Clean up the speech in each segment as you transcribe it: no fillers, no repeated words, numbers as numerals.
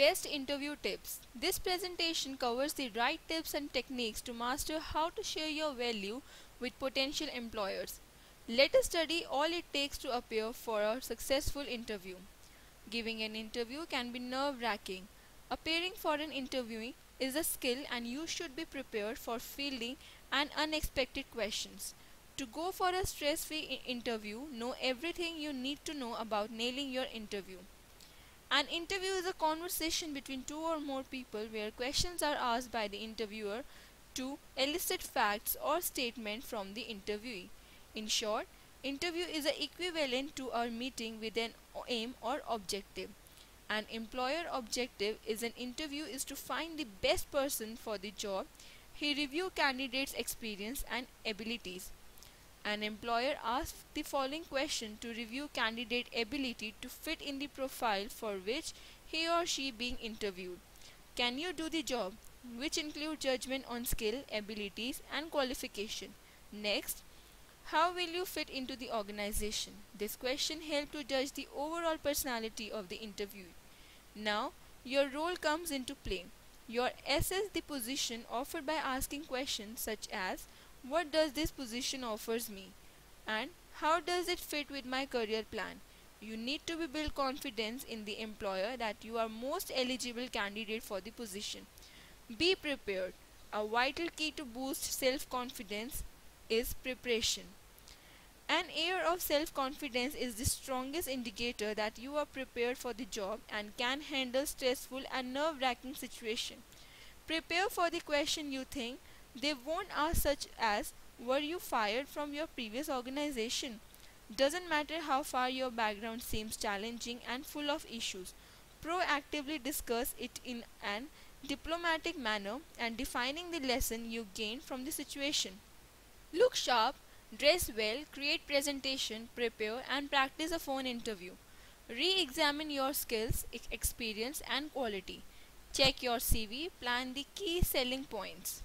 Best interview tips. This presentation covers the right tips and techniques to master how to share your value with potential employers. Let us study all it takes to appear for a successful interview. Giving an interview can be nerve-wracking. Appearing for an interview is a skill and you should be prepared for fielding and unexpected questions. To go for a stress-free interview, know everything you need to know about nailing your interview. An interview is a conversation between two or more people where questions are asked by the interviewer to elicit facts or statements from the interviewee. In short, interview is a equivalent to a meeting with an aim or objective. An employer objective is an interview is to find the best person for the job. He review candidates' experience and abilities. An employer asks the following question to review candidate ability to fit in the profile for which he or she being interviewed. Can you do the job? Which include judgment on skill, abilities and qualification. Next, how will you fit into the organization? This question helps to judge the overall personality of the interviewee. Now, your role comes into play. You assess the position offered by asking questions such as what does this position offers me and how does it fit with my career plan. You need to build confidence in the employer that you are most eligible candidate for the position. Be prepared. A vital key to boost self-confidence is preparation. An air of self-confidence is the strongest indicator that you are prepared for the job and can handle stressful and nerve-wracking situations. Prepare for the question you think they won't ask, such as were you fired from your previous organization? Doesn't matter how far your background seems challenging and full of issues. Proactively discuss it in an diplomatic manner and defining the lesson you gained from the situation. Look sharp, dress well, create presentation, prepare and practice a phone interview. Re-examine your skills, experience and quality. Check your CV, plan the key selling points.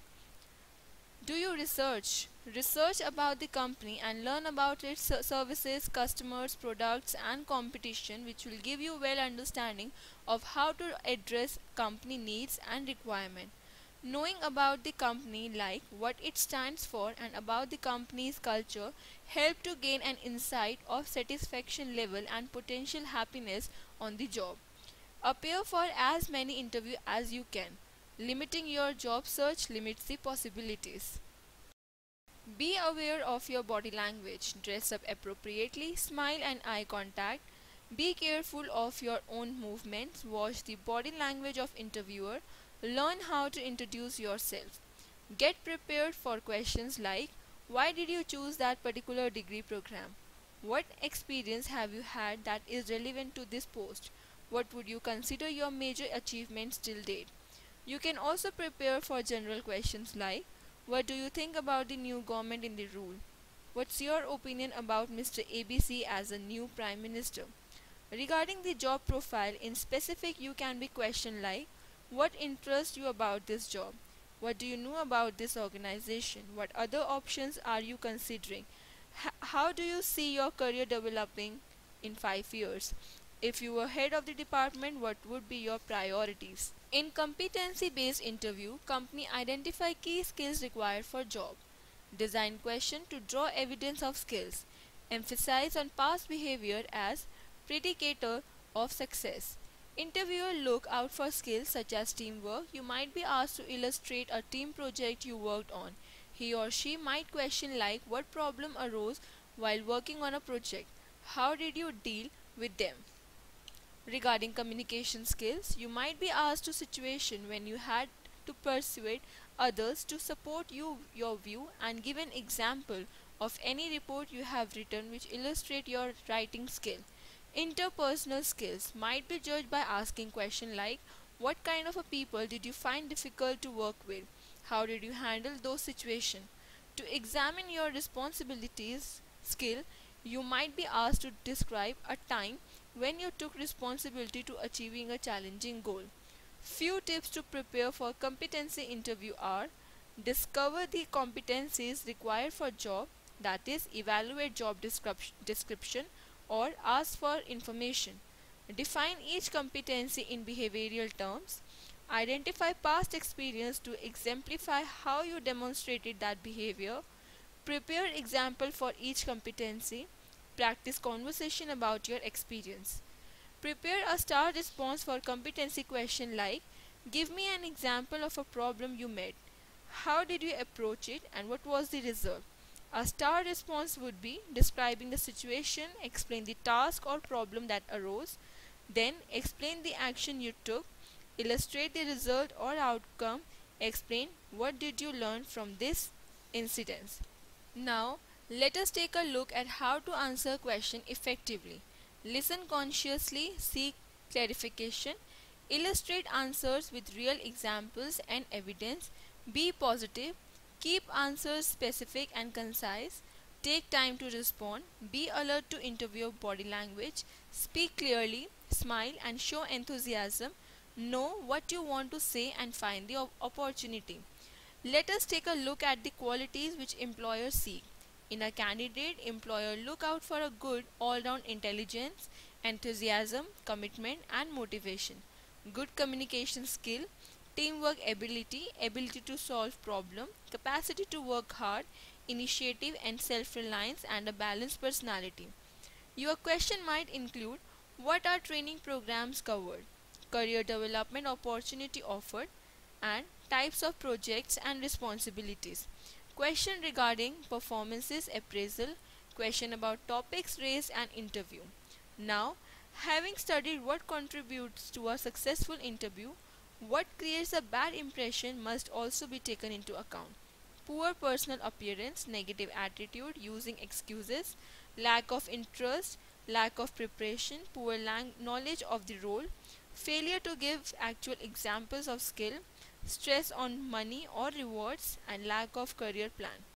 Do you research? Research about the company and learn about its services, customers, products and competition, which will give you well understanding of how to address company needs and requirement. Knowing about the company, like what it stands for and about the company's culture, help to gain an insight of satisfaction level and potential happiness on the job. Appear for as many interviews as you can. Limiting your job search limits the possibilities. Be aware of your body language. Dress up appropriately, smile and eye contact. Be careful of your own movements. Watch the body language of interviewer. Learn how to introduce yourself. Get prepared for questions like why did you choose that particular degree program? What experience have you had that is relevant to this post? What would you consider your major achievements till date? You can also prepare for general questions like what do you think about the new government in the rule? What's your opinion about Mr. ABC as a new Prime Minister? Regarding the job profile in specific, you can be questioned like what interests you about this job? What do you know about this organization? What other options are you considering? How do you see your career developing in 5 years? If you were head of the department, what would be your priorities? In competency-based interview, company identify key skills required for job. Design question to draw evidence of skills. Emphasize on past behavior as predicator of success. Interviewer look out for skills such as teamwork. You might be asked to illustrate a team project you worked on. He or she might question like what problem arose while working on a project. How did you deal with them? Regarding communication skills, you might be asked to situation when you had to persuade others to support your view and give an example of any report you have written which illustrate your writing skill. Interpersonal skills might be judged by asking questions like what kind of a people did you find difficult to work with? How did you handle those situations? To examine your responsibilities skill, you might be asked to describe a time when you took responsibility to achieving a challenging goal. Few tips to prepare for competency interview are discover the competencies required for job, that is evaluate job description or ask for information. Define each competency in behavioral terms. Identify past experience to exemplify how you demonstrated that behavior. Prepare example for each competency. Practice conversation about your experience. Prepare a STAR response for competency question like, give me an example of a problem you met. How did you approach it and what was the result? A STAR response would be describing the situation, explain the task or problem that arose, then explain the action you took, illustrate the result or outcome, explain what did you learn from this incident. Now, let us take a look at how to answer a question effectively. Listen consciously, seek clarification, illustrate answers with real examples and evidence, be positive, keep answers specific and concise, take time to respond, be alert to interviewer body language, speak clearly, smile and show enthusiasm, know what you want to say and find the opportunity. Let us take a look at the qualities which employers seek. In a candidate, employer look out for a good all-round intelligence, enthusiasm, commitment and motivation, good communication skill, teamwork ability, ability to solve problem, capacity to work hard, initiative and self-reliance and a balanced personality. Your question might include what are training programs covered, career development opportunity offered, and types of projects and responsibilities. Question regarding performances appraisal, question about topics raised and interview. Now, having studied what contributes to a successful interview, what creates a bad impression must also be taken into account. Poor personal appearance, negative attitude, using excuses, lack of interest, lack of preparation, poor knowledge of the role, failure to give actual examples of skill, stress on money or rewards, and lack of career plan.